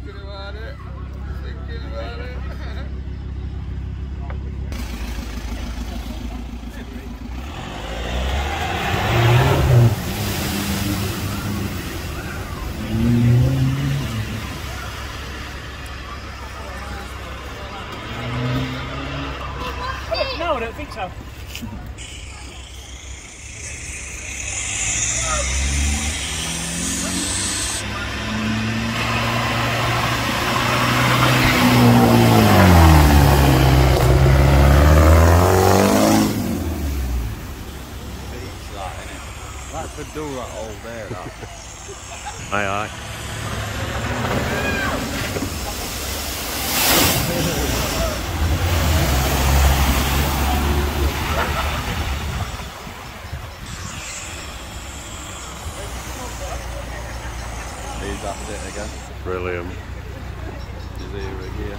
Thinking about it. Thinking about it. No, I don't think so. That could do that all day, that. Aye, aye. He's after it again. Brilliant. He's here.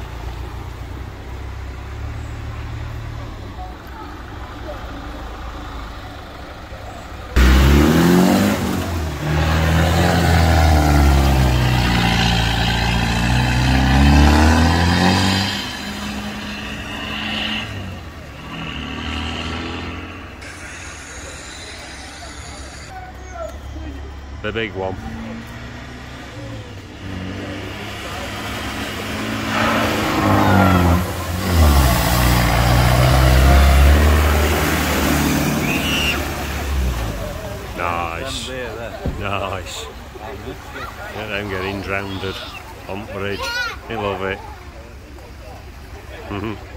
The big one. Nice. Nice. Get them getting drowned on bridge. You love it.